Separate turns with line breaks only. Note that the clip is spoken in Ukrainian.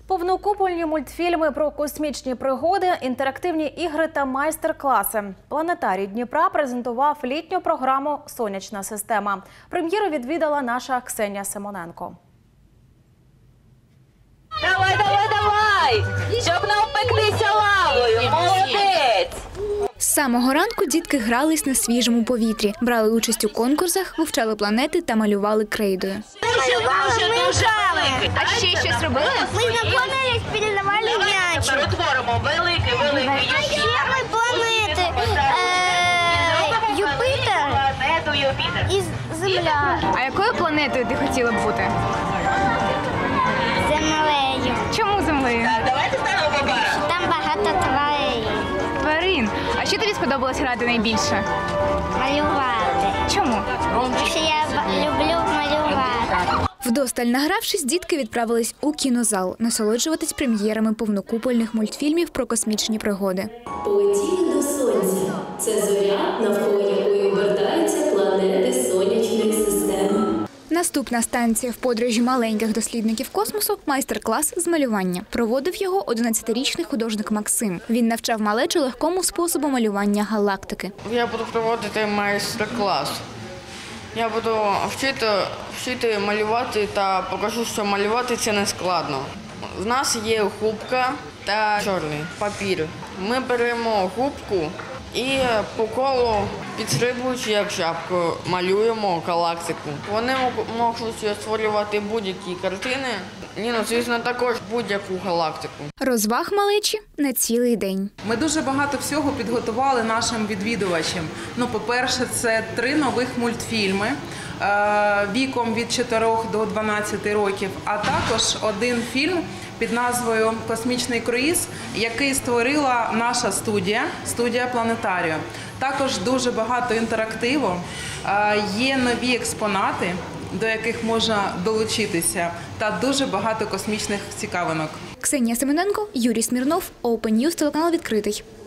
Повнокупольні мультфільми про космічні пригоди, інтерактивні ігри та майстер-класи. Планетарій Дніпра презентував літню програму «Сонячна система». Прем'єру відвідала наша Ксенія Симоненко.
Давай, давай, давай! Щоб не обпектися лавою! Молодець!
З самого ранку дітки грались на свіжому повітрі, брали участь у конкурсах, вивчали планети та малювали крейдою.
А ще щось робили?
Ми знаходились, передавали м'яч.
Перетворимо великий.
А ще ми планети Юпітер і Земля.
А якою планетою ти хотіла б бути?
Землею.
Чому землею?
Давайте станемо по парам.
Там багато тварин.
Тварин. А що тобі сподобалось грати найбільше?
Малювати.
Чому?
Тому що я люблю малювати.
Вдосталь награвшись, дітки відправились у кінозал насолоджуватись прем'єрами повнокупольних мультфільмів про космічні пригоди.
Полетіли до Сонця. Це зоря, навколо якої обертаються планети сонячної системи.
Наступна станція в подорожі маленьких дослідників космосу – майстер-клас з малювання. Проводив його 11-річний художник Максим. Він навчав малечу легкому способу малювання галактики.
Я буду проводити майстер-клас. Я буду вчити малювати та покажу, що малювати це не складно. В нас є губка та чорний папір. Ми беремо губку і по колу, підстрибуючи як жабку, малюємо галактику. Вони можуть створювати будь-які картини, звісно, також будь-яку галактику.
Розваг малечі на цілий день.
Ми дуже багато всього підготували нашим відвідувачам. По-перше, це 3 нових мультфільми віком від 4 до 12 років, а також 1 фільм під назвою «Космічний круїз», який створила наша студія «Планетарію». Також дуже багато інтерактиву, є нові експонати, до яких можна долучитися, та дуже багато космічних цікавинок.
Ксенія Симоненко, Юрій Смірнов, Open News, телеканал «Відкритий».